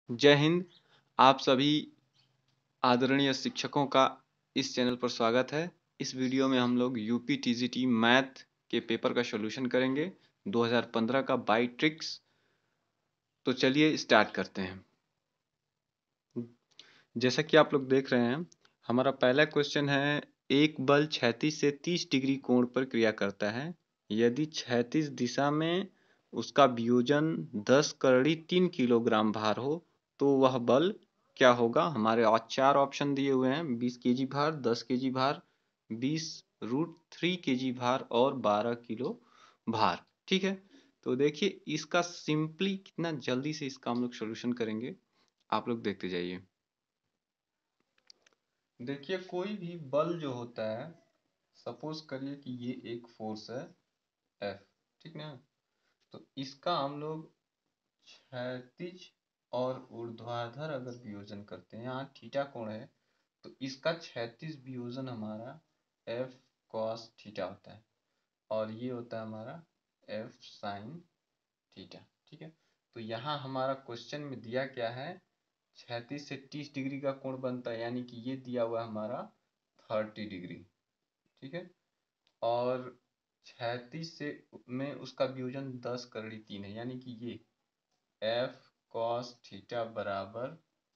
जय हिंद। आप सभी आदरणीय शिक्षकों का इस चैनल पर स्वागत है। इस वीडियो में हम लोग यूपी टीजीटी मैथ के पेपर का सॉल्यूशन करेंगे 2015 का बाई ट्रिक्स। तो चलिए स्टार्ट करते हैं। जैसा कि आप लोग देख रहे हैं, हमारा पहला क्वेश्चन है, एक बल क्षैतिज से 30 डिग्री कोण पर क्रिया करता है। यदि क्षैतिज दिशा में उसका वियोजन 10 करड़ी 3 किलोग्राम भार हो तो वह बल क्या होगा। हमारे चार ऑप्शन दिए हुए हैं, 20 केजी भार, 10 केजी भार, 20√3 केजी भार और 12 किलो भार। ठीक है, तो देखिए इसका सिंपली कितना जल्दी से इसका हम लोग सोल्यूशन करेंगे, आप लोग देखते जाइए। देखिए कोई भी बल जो होता है, सपोज करिए कि ये एक फोर्स है F, ठीक ना। तो इसका हम लोग क्षैतिज और ऊर्ध्वाधर अगर वियोजन करते हैं, यहाँ थीटा कोण है तो इसका क्षैतिज वियोजन हमारा F cos थीटा होता है और ये होता है हमारा F sin थीटा। ठीक है, तो यहाँ हमारा क्वेश्चन में दिया क्या है, क्षैतिज से 30 डिग्री का कोण बनता है, यानी कि ये दिया हुआ है हमारा 30 डिग्री। ठीक है, और क्षैतिज से में उसका वियोजन 10 करड़ी 3 है, यानी कि ये F cos थीटा बराबर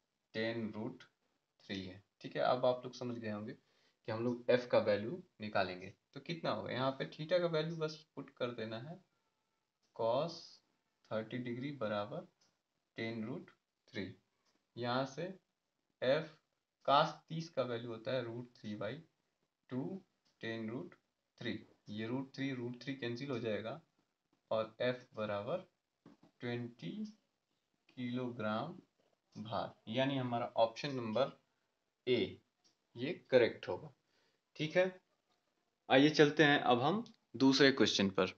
10√3 है। ठीक है, अब आप लोग समझ गए होंगे कि हम लोग F का वैल्यू निकालेंगे तो कितना होगा। यहाँ पे थीटा का वैल्यू बस पुट कर देना है, cos 30 डिग्री बराबर 10√3। यहाँ से F cos 30 का वैल्यू होता है √3/2 10√3। ये √3 कैंसिल हो जाएगा और F बराबर 20 किलोग्राम भार, यानी हमारा ऑप्शन नंबर ए ये करेक्ट होगा। ठीक है, आइए चलते हैं अब हम दूसरे क्वेश्चन पर।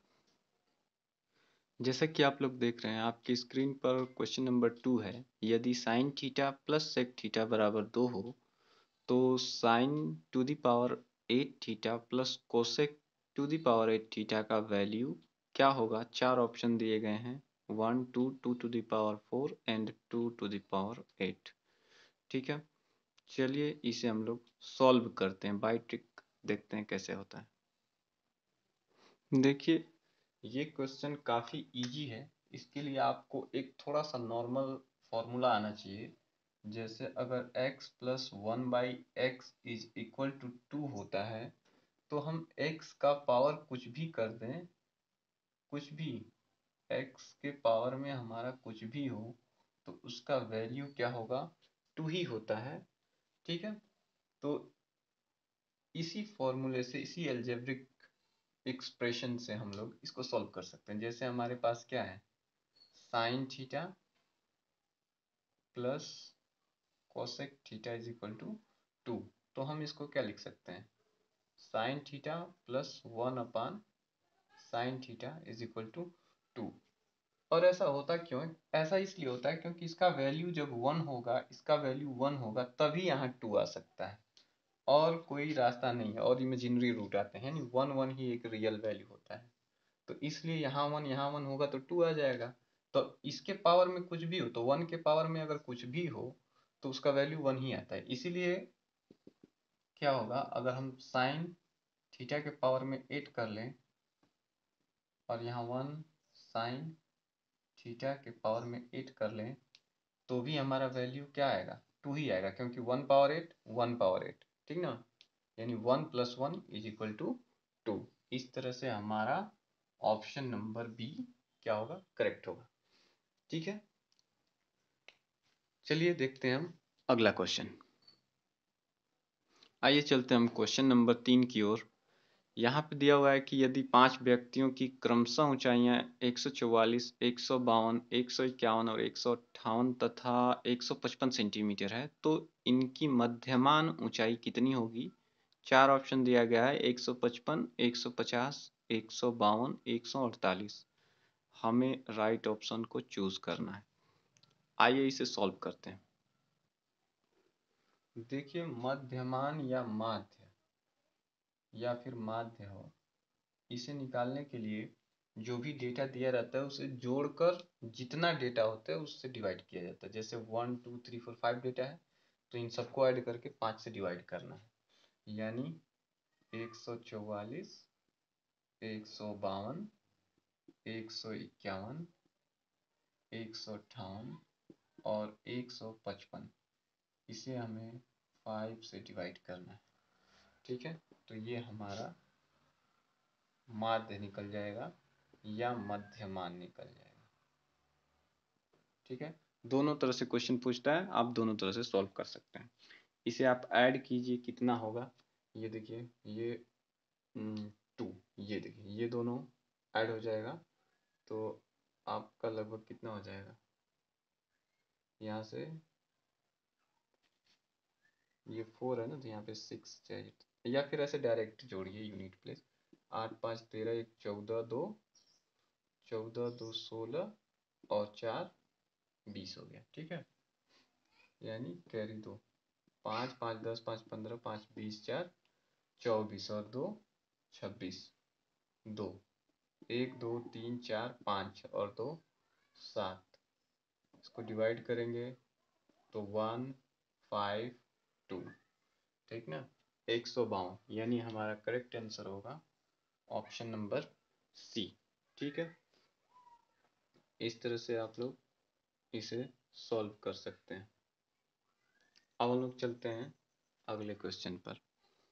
जैसा कि आप लोग देख रहे हैं, आपकी स्क्रीन पर क्वेश्चन नंबर 2 है, यदि sine theta plus sec theta बराबर 2 हो तो sine to the power 8 theta plus cosec to the power 8 theta का वैल्यू क्या होगा। चार ऑप्शन दिए गए हैं, 1 2 2 to the power 4 and 2 to the power 8। ठीक है, चलिए इसे हम लोग सॉल्व करते हैं, बाय ट्रिक देखते हैं कैसे होता है। देखिए ये क्वेश्चन काफ़ी इजी है, इसके लिए आपको एक थोड़ा सा नॉर्मल फॉर्मूला आना चाहिए। जैसे अगर x plus 1/x is equal to 2 होता है तो हम x का पावर कुछ भी कर दें, कुछ भी x के पावर में हमारा कुछ भी हो तो उसका वैल्यू क्या होगा, 2 ही होता है। ठीक है, तो इसी फॉर्मूले से, इसी एल्जेब्रिक एक्सप्रेशन से हम लोग इसको सॉल्व कर सकते हैं। जैसे हमारे पास क्या है, sine theta plus cosec theta is equal to 2, तो हम इसको क्या लिख सकते हैं, sine theta plus 1 sine theta is equal to 2। और ऐसा होता क्यों है, ऐसा इसलिए होता है क्योंकि इसका वैल्यू जब 1 होगा, इसका वैल्यू 1 होगा तभी यहाँ 2 आ सकता है, और कोई रास्ता नहीं है, और इमेजिनरी रूट आते हैं, यानी 1 1 ही एक रियल वैल्यू होता है। तो इसलिए यहाँ 1 होगा तो 2 आ जाएगा। तो इसके पावर में कुछ भी हो, तो 1 के पावर में अगर कुछ भी हो तो उसका वैल्यू 1 ही आता है। इसीलिए क्या होगा, अगर हम साइन थीटा के पावर में 8 कर लें और यहाँ 1 साइन थीटा के पावर में 8 कर लें तो भी हमारा वैल्यू क्या आएगा, 2 ही आएगा, क्योंकि 1 पावर 8 1 पावर 8, ठीक ना, यानी 1 + 1 इज इक्वल टू 2। इस तरह से हमारा ऑप्शन नंबर बी क्या होगा, करेक्ट होगा। ठीक है, चलिए देखते हैं हम अगला क्वेश्चन। आइए चलते हैं हम क्वेश्चन नंबर 3 की ओर। यहाँ पे दिया हुआ है कि यदि 5 व्यक्तियों की क्रमशः ऊंचाइयाँ 144, 152, 151 और 158 तथा 155 सेंटीमीटर है तो इनकी मध्यमान ऊंचाई कितनी होगी। चार ऑप्शन दिया गया है, 155, 150, 152, 148। हमें राइट ऑप्शन को चूज करना है। आइए इसे सॉल्व करते हैं। देखिए मध्यमान या माध्य या फिर माध्य हो, इसे निकालने के लिए जो भी डेटा दिया रहता है उसे जोड़कर जितना डेटा होता है उससे डिवाइड किया जाता है। जैसे 1 2 3 4 5 डेटा है तो इन सबको ऐड करके 5 से डिवाइड करना है, यानी 144, 152, 151, 158 और 155, इसे हमें 5 से डिवाइड करना है। ठीक है, तो ये हमारा माध्य निकल जाएगा या मध्यमान निकल जाएगा। ठीक है, दोनों तरह से क्वेश्चन पूछता है, आप दोनों तरह से सॉल्व कर सकते हैं। इसे आप ऐड कीजिए, कितना होगा ये देखिए, ये 2, ये देखिए ये दोनों ऐड हो जाएगा तो आपका लगभग कितना हो जाएगा, यहाँ से ये 4 है ना तो यहाँ पे 6 चाहिए, या फिर ऐसे डायरेक्ट जोड़िए यूनिट प्लेस। 8 5 13, 1 14, 2 14, 2 16 और 4 20 हो गया। ठीक है, यानी कैरी 2, 5 5 10 5 15 5 20 4 24 और 2 26, 2 1 2 3 4 5 और 2 7, इसको डिवाइड करेंगे तो 1 5 2। ठीक ना, 152, यानी हमारा करेक्ट आंसर होगा ऑप्शन नंबर सी। ठीक है, इस तरह से आप लोग इसे सॉल्व कर सकते हैं। अब हम लोग चलते हैं अगले क्वेश्चन पर।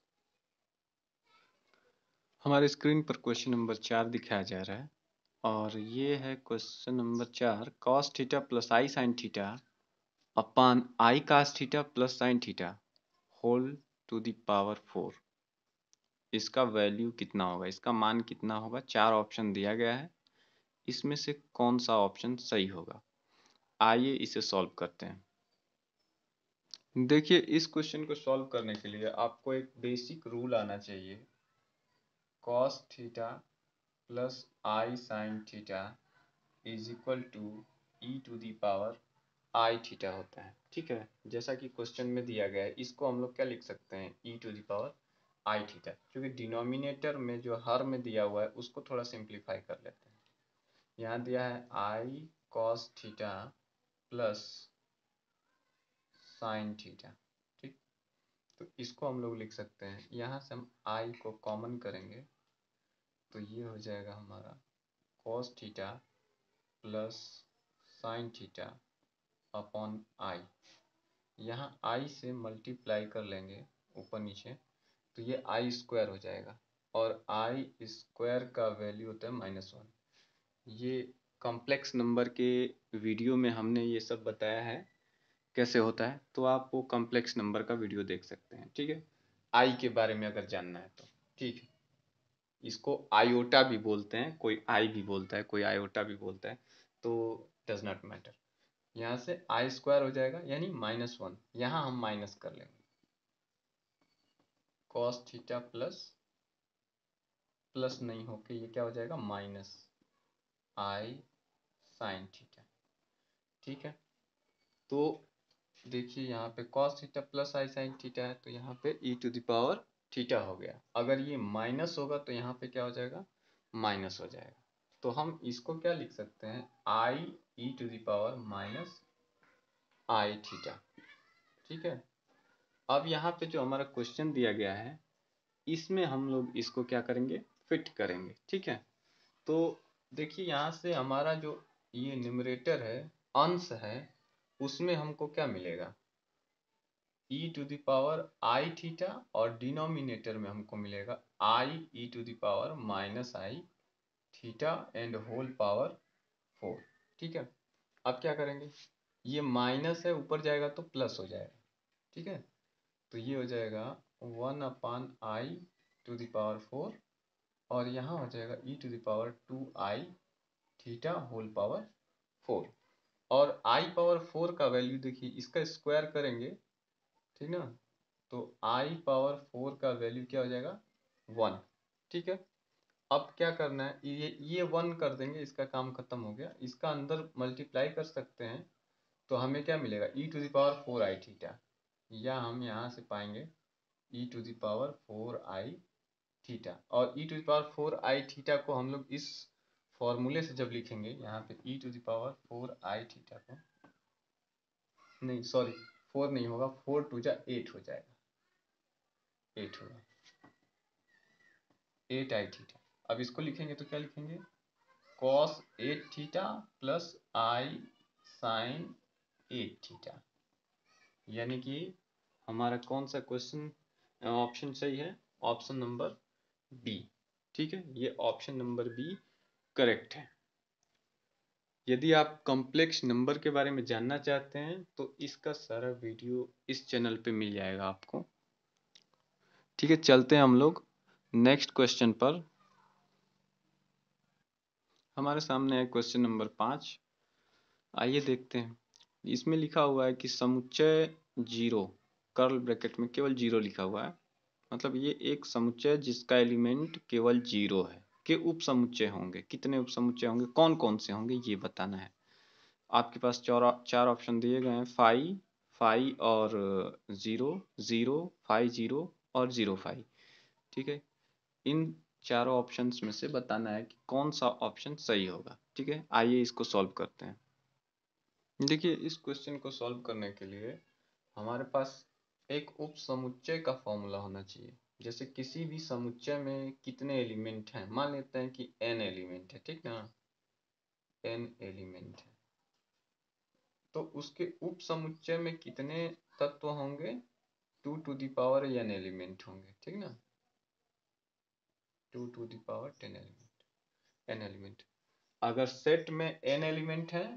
हमारे स्क्रीन पर क्वेश्चन नंबर 4 दिखाया जा रहा है और ये है question number 4, cos theta plus i sine theta upon i cos theta plus sine theta whole to the power 4, इसका वैल्यू कितना होगा, इसका मान कितना होगा। 4 ऑप्शन दिया गया है, इसमें से कौन सा ऑप्शन सही होगा। आइए इसे सॉल्व करते हैं। देखिए, इस क्वेश्चन को सॉल्व करने के लिए आपको एक बेसिक रूल आना चाहिए। cos theta plus i sine theta is equal to e to the power i theta होता है। ठीक है, जैसा कि क्वेश्चन में दिया गया है, इसको हम लोग क्या लिख सकते हैं, e to the power i theta, क्योंकि डिनोमिनेटर में जो हर में दिया हुआ है उसको थोड़ा सिंप्लीफाई कर लेते हैं। यहाँ दिया है i cos theta plus sine theta. ठीक, तो इसको हम लोग लिख सकते हैं, यहाँ से हम आई को कॉमन करेंगे तो ये हो जाएगा हमारा cos theta plus sine theta upon i. यहाँ आई से मल्टीप्लाई कर लेंगे ऊपर नीचे तो ये आई स्क्वायर हो जाएगा, और आई स्क्वायर का वैल्यू होता है -1। ये कॉम्प्लेक्स नंबर के वीडियो में हमने ये सब बताया है कैसे होता है, तो आप वो कॉम्प्लेक्स नंबर का वीडियो देख सकते हैं। ठीक है, आई के बारे में अगर जानना है तो। ठीक है, इसको आयोटा भी बोलते हैं, कोई आई भी बोलता है, कोई आयोटा भी बोलता है, तो डज नॉट मैटर। यहाँ से आई स्क्वायर हो जाएगा यानी -1, यहाँ हम माइनस कर लेंगे, कॉस थीटा प्लस प्लस नहीं होके ये क्या हो जाएगा, माइनस आई साइन थीटा। ठीक है, तो देखिए यहाँ पे cos theta plus i sine theta है तो यहाँ पे e to the power theta हो गया। अगर ये माइनस होगा तो यहाँ पे क्या हो जाएगा, माइनस हो जाएगा। तो हम इसको क्या लिख सकते हैं, i e to the power minus i theta. ठीक है, अब यहाँ पे जो हमारा क्वेश्चन दिया गया है इसमें हम लोग इसको क्या करेंगे, फिट करेंगे। ठीक है, तो देखिए यहाँ से हमारा जो ये न्यूमरेटर है, अंश है, उसमें हमको क्या मिलेगा, e to the power i theta, और डिनोमिनेटर में हमको मिलेगा i e to the power minus i theta and whole power 4। ठीक है, अब क्या करेंगे, ये माइनस है ऊपर जाएगा तो प्लस हो जाएगा। ठीक है, तो ये हो जाएगा 1 upon i to the power 4, और यहाँ हो जाएगा e to the power 2 i theta whole power 4। और आई पावर 4 का वैल्यू देखिए, इसका स्क्वायर करेंगे, ठीक ना, तो आई पावर 4 का वैल्यू क्या हो जाएगा, 1। ठीक है, अब क्या करना है, ये 1 कर देंगे, इसका काम खत्म हो गया। इसका अंदर मल्टीप्लाई कर सकते हैं तो हमें क्या मिलेगा, e to the power 4 i theta, या हम यहाँ से पाएंगे e to the power 4 i theta, और e to the power 4 i theta को हम लोग इस फॉर्मूले से जब लिखेंगे यहाँ पे e to the power 4i theta को, नहीं सॉरी 4 नहीं होगा, 4 टू जा 8 हो जाएगा, 8 होगा, 8i थीटा। अब इसको लिखेंगे तो क्या लिखेंगे, cos 8 theta plus i sin 8 theta. यानी कि हमारा कौन सा क्वेश्चन ऑप्शन सही है, ऑप्शन नंबर बी। ठीक है, ये ऑप्शन नंबर बी करेक्ट है। यदि आप कॉम्प्लेक्स नंबर के बारे में जानना चाहते हैं तो इसका सारा वीडियो इस चैनल पे मिल जाएगा आपको। ठीक है, चलते हैं हम लोग नेक्स्ट क्वेश्चन पर। हमारे सामने है क्वेश्चन नंबर 5। आइए देखते हैं। इसमें लिखा हुआ है कि समुच्चय 0 कर्ल ब्रैकेट में केवल 0 लिखा हुआ है, मतलब ये एक समुच्चय जिसका एलिमेंट केवल 0 है के उप समुच्चय होंगे। कितने उप समुच्चय होंगे, कौन कौन से होंगे, ये बताना है। आपके पास चार ऑप्शन दिए गए हैं, 5, 5 और 0, 0, 5, 0 और 0, 5। ठीक है, इन चारों ऑप्शंस में से बताना है कि कौन सा ऑप्शन सही होगा। ठीक है, आइए इसको सॉल्व करते हैं। देखिए, इस क्वेश्चन को सॉल्व करने के लिए हमारे पास एक उप समुच्चय का फॉर्मूला होना चाहिए। जैसे किसी भी समुच्चय में कितने एलिमेंट हैं, मान लेते हैं कि n एलिमेंट है, ठीक ना, n एलिमेंट है, तो उसके उप समुच्चय में कितने तत्व होंगे, 2 to the power n element होंगे, ठीक ना, 2 to the power 10 element, n element. अगर सेट में n एलिमेंट है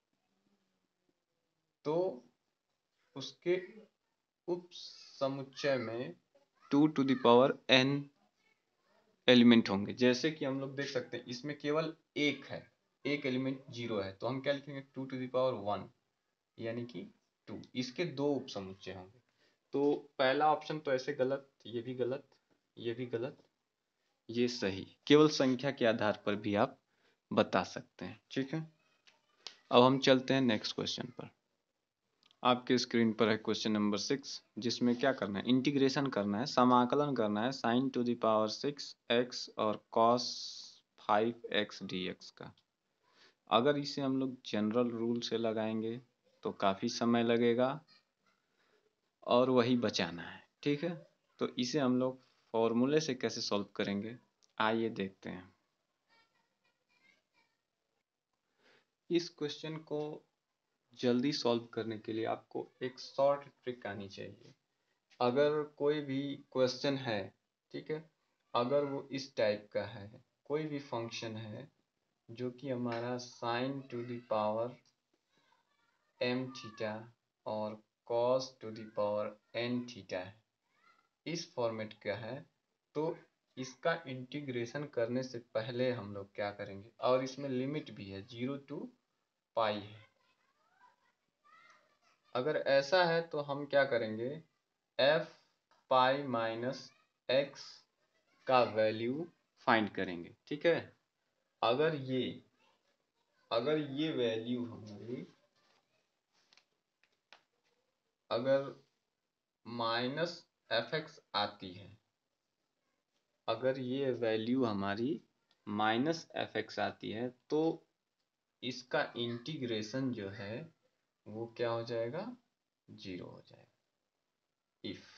तो उसके उप समुच्चय में 2 to the power n element होंगे। जैसे कि हम लोग देख सकते हैं इसमें केवल एक है, एक एलिमेंट 0 है, तो हम क्या लिखेंगे, 2 टू द पावर 1 यानी कि 2। इसके दो उप समुच्चय होंगे। तो पहला ऑप्शन तो ऐसे गलत, ये भी गलत, ये भी गलत, ये सही। केवल संख्या के आधार पर भी आप बता सकते हैं। ठीक है, अब हम चलते हैं नेक्स्ट क्वेश्चन पर। आपके स्क्रीन पर है क्वेश्चन नंबर 6, जिसमें क्या करना है, इंटीग्रेशन करना है, समाकलन करना है sin to the power 6x और cos 5x dx का। अगर इसे हम लोग जनरल रूल से लगाएंगे तो काफ़ी समय लगेगा और वही बचाना है। ठीक है, तो इसे हम लोग फॉर्मूले से कैसे सॉल्व करेंगे, आइए देखते हैं। इस क्वेश्चन को जल्दी सॉल्व करने के लिए आपको एक शॉर्ट ट्रिक आनी चाहिए। अगर कोई भी क्वेश्चन है, ठीक है, अगर वो इस टाइप का है, कोई भी फंक्शन है जो कि हमारा sine to the power m theta और cos to the power n theta है, इस फॉर्मेट का है, तो इसका इंटीग्रेशन करने से पहले हम लोग क्या करेंगे, और इसमें लिमिट भी है 0 टू पाई है। अगर ऐसा है तो हम क्या करेंगे, f पाई माइनस x का वैल्यू फाइंड करेंगे। ठीक है, अगर ये वैल्यू हमारी अगर माइनस fx आती है, अगर ये वैल्यू हमारी माइनस fx आती है तो इसका इंटीग्रेशन जो है वो क्या हो जाएगा, 0 हो जाएगा। इफ,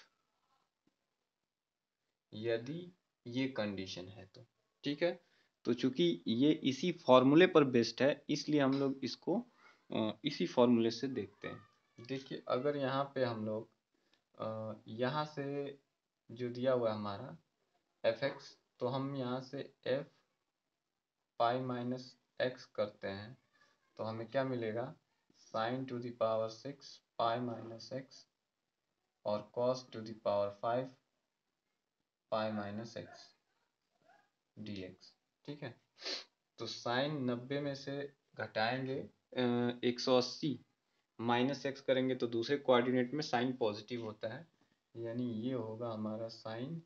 यदि ये कंडीशन है तो। ठीक है, तो चूंकि ये इसी फॉर्मूले पर बेस्ड है इसलिए हम लोग इसको इसी फॉर्मूले से देखते हैं। देखिए, अगर यहाँ पे हम लोग यहाँ से जो दिया हुआ है हमारा fx, तो हम यहाँ से f पाई माइनस एक्स करते हैं तो हमें क्या मिलेगा, sine to the power 6 pi minus x और cos to the power 5 pi minus x dx। ठीक है, तो साइन 90 में से घटाएंगे 180, माइनस एक्स करेंगे तो दूसरे कोऑर्डिनेट में साइन पॉजिटिव होता है, यानी ये होगा हमारा साइन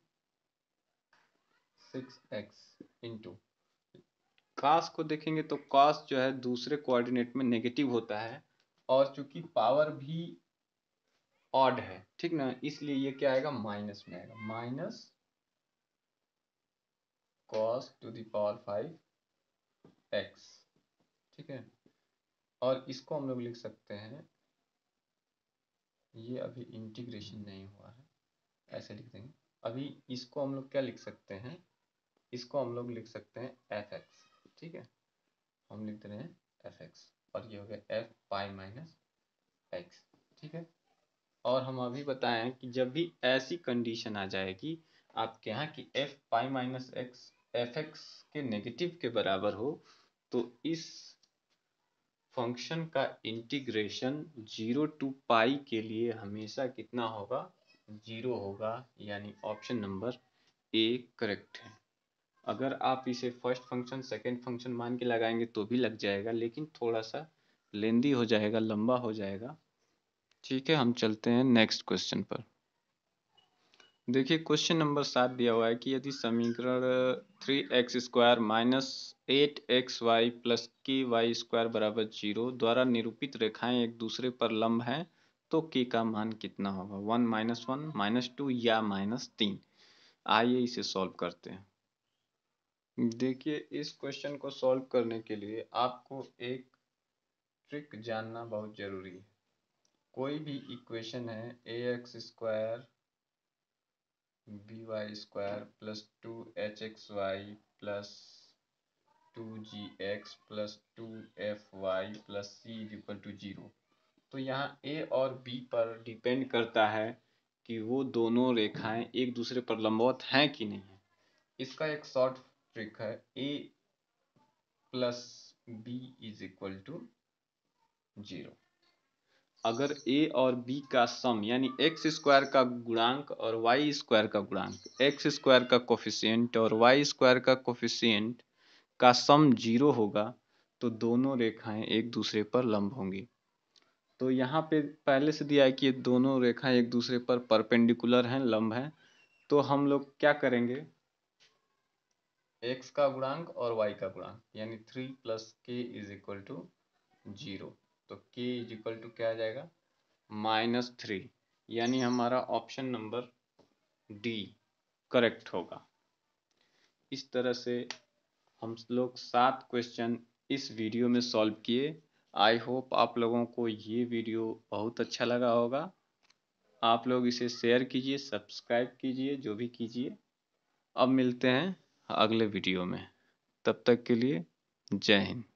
6x इंटू cos को देखेंगे तो cos जो है दूसरे कोऑर्डिनेट में नेगेटिव होता है, और चूंकि पावर भी ऑड है, ठीक ना, इसलिए ये क्या आएगा, माइनस में आएगा, minus cos to the power 5 x, ठीक है। और इसको हम लोग लिख सकते हैं, ये अभी इंटीग्रेशन नहीं हुआ है, ऐसे लिख देंगे। अभी इसको हम लोग क्या लिख सकते हैं, इसको हम लोग लिख सकते हैं एफ एक्स, ठीक है। हम लिख रहे हैं एफ एक्स, और ये हो गया एफ पाई माइनस एक्स, ठीक है। और हम अभी बताएं कि जब भी ऐसी कंडीशन आ जाएगी आपके यहाँ कि f pi minus x f x के नेगेटिव के बराबर हो, तो इस फंक्शन का इंटीग्रेशन 0 टू पाई के लिए हमेशा कितना होगा, 0 होगा, यानी ऑप्शन नंबर ए करेक्ट है। अगर आप इसे फर्स्ट फंक्शन सेकंड फंक्शन मान के लगाएंगे तो भी लग जाएगा, लेकिन थोड़ा सा लेंदी हो जाएगा, लंबा हो जाएगा, ठीक है। हम चलते हैं नेक्स्ट क्वेश्चन पर। देखिए क्वेश्चन नंबर 7 दिया हुआ है कि यदि समीकरण 3x² minus 8xy plus ky² बराबर 0 द्वारा निरूपित रेखाएं एक दूसरे पर लंब हैं, तो k का मान कितना होगा, 1 -1 -2 या -3। आइए इसे सॉल्व करते हैं। देखिए इस क्वेश्चन को सॉल्व करने के लिए आपको एक ट्रिक जानना बहुत जरूरी है। कोई भी इक्वेशन है ax² by² plus 2hxy plus 2gx plus 2fy plus c is equal to 0, तो यहाँ a और b पर डिपेंड करता है कि वो दोनों रेखाएं एक दूसरे पर लंबवत हैं कि नहीं है। इसका एक शॉर्ट ट्रिक है, a plus b is equal to 0। अगर a और b का सम यानी x² का गुणांक और y² का गुणांक, x² का कोफिशिएंट और y² का कोफिशिएंट का सम 0 होगा, तो दोनों रेखाएं एक दूसरे पर लंब होंगी। तो यहाँ पे पहले से दिया है कि ये दोनों रेखाएं एक दूसरे पर परपेंडिकुलर हैं, लंब हैं। तो हम लोग क्या करेंगे, x का गुणांक और y का गुणांक यानी 3 plus k is equal to 0, तो k इज इक्वल टू क्या आ जाएगा, -3, यानी हमारा ऑप्शन नंबर डी करेक्ट होगा। इस तरह से हम लोग 7 क्वेश्चन इस वीडियो में सॉल्व किए। आई होप आप लोगों को ये वीडियो बहुत अच्छा लगा होगा। आप लोग इसे शेयर कीजिए, सब्सक्राइब कीजिए, जो भी कीजिए। अब मिलते हैं अगले वीडियो में, तब तक के लिए जय हिंद।